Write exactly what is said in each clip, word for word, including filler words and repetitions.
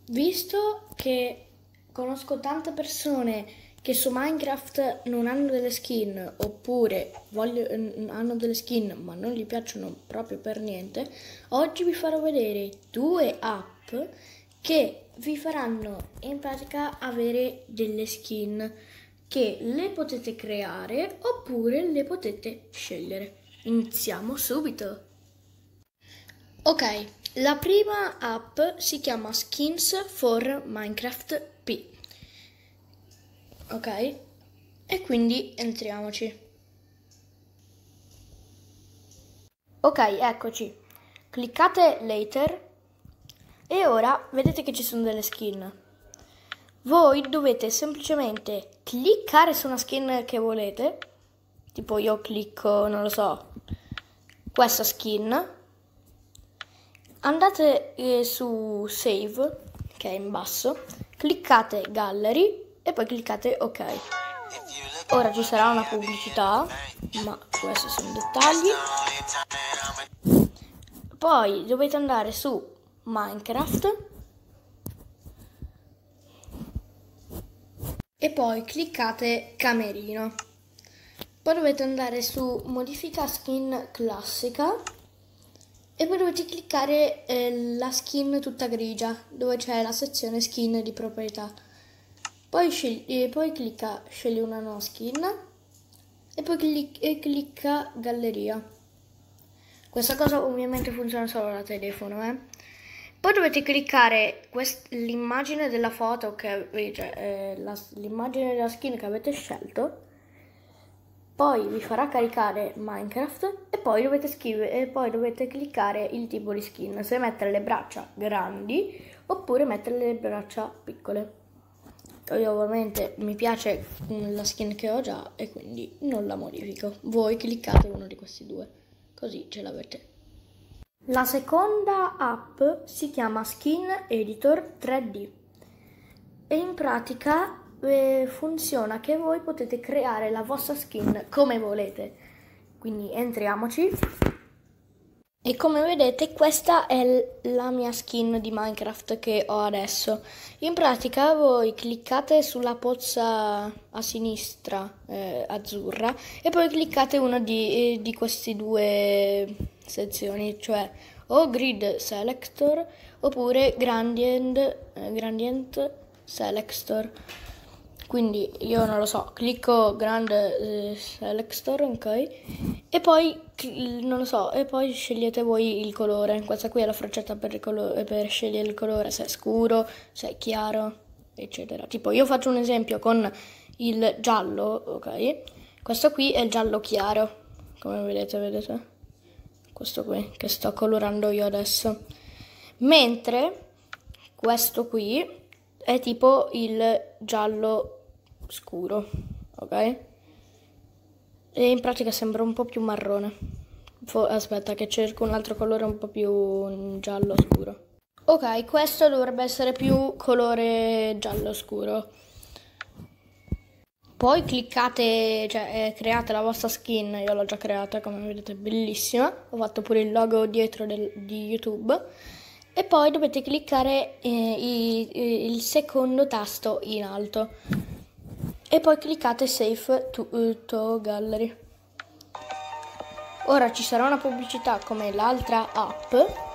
visto che conosco tante persone che su Minecraft non hanno delle skin, oppure voglio, hanno delle skin ma non gli piacciono proprio per niente, oggi vi farò vedere due app che vi faranno in pratica avere delle skin che le potete creare oppure le potete scegliere. Iniziamo subito. Ok, la prima app si chiama Skins for Minecraft P. Ok, e quindi entriamoci. Ok, eccoci. Cliccate Later e ora vedete che ci sono delle skin. Voi dovete semplicemente cliccare su una skin che volete. Tipo io clicco, non lo so, questa skin. Andate eh, su Save, che è in basso, cliccate Gallery e poi cliccate OK. Ora ci sarà una pubblicità, ma questi sono dettagli. Poi dovete andare su Minecraft e poi cliccate Camerino. Poi dovete andare su Modifica skin classica e poi dovete cliccare eh, la skin tutta grigia, dove c'è la sezione skin di proprietà. Poi, scegli, poi clicca scegli una nuova skin e poi clic, e clicca galleria. Questa cosa ovviamente funziona solo da telefono. Eh. Poi dovete cliccare l'immagine della foto, che, cioè eh, l'immagine della skin che avete scelto. Poi vi farà caricare Minecraft e poi dovete scrivere e poi dovete cliccare il tipo di skin, se mettere le braccia grandi oppure mettere le braccia piccole. Io ovviamente mi piace la skin che ho già e quindi non la modifico. Voi cliccate uno di questi due, così ce l'avete. La seconda app si chiama Skin Editor tre D e in pratica eh, funziona che voi potete creare la vostra skin come volete. Quindi entriamoci e come vedete questa è la mia skin di Minecraft che ho adesso. In pratica voi cliccate sulla pozza a sinistra eh, azzurra e poi cliccate una di, eh, di queste due sezioni, cioè o Grid Selector oppure Gradient, eh, Gradient Selector. Quindi io non lo so, clicco Grand eh, Selector, ok, e poi non lo so, e poi scegliete voi il colore. Questa qui è la freccetta per, il colore, per scegliere il colore, se è scuro, se è chiaro, eccetera. Tipo io faccio un esempio con il giallo, ok, questo qui è il giallo chiaro, come vedete, vedete? Questo qui che sto colorando io adesso. Mentre questo qui è tipo il giallo scuro, ok? E in pratica sembra un po' più marrone. Aspetta che cerco un altro colore un po' più giallo scuro. Ok, questo dovrebbe essere più colore giallo scuro. Poi cliccate, cioè create la vostra skin, io l'ho già creata come vedete, bellissima. Ho fatto pure il logo dietro del, di YouTube. E poi dovete cliccare eh, i, il secondo tasto in alto. E poi cliccate Save to, uh, to Gallery. Ora ci sarà una pubblicità come l'altra app.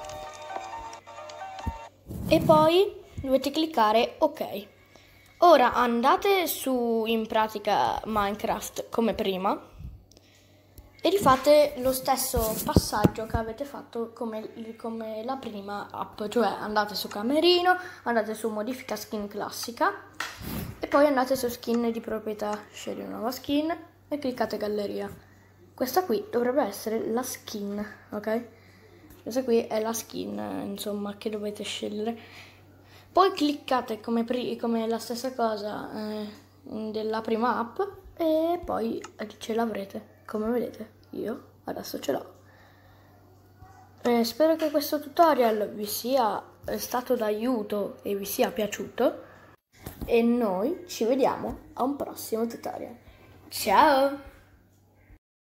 E poi dovete cliccare OK. Ora andate su in pratica Minecraft come prima e rifate lo stesso passaggio che avete fatto come, come la prima app, cioè andate su Camerino, andate su Modifica skin classica e poi andate su Skin di proprietà, scegli una nuova skin e cliccate Galleria. Questa qui dovrebbe essere la skin, ok? Questa qui è la skin, insomma, che dovete scegliere. Poi cliccate come, come la stessa cosa eh, della prima app e poi ce l'avrete. Come vedete, io adesso ce l'ho. Eh, spero che questo tutorial vi sia stato d'aiuto e vi sia piaciuto. E noi ci vediamo a un prossimo tutorial. Ciao!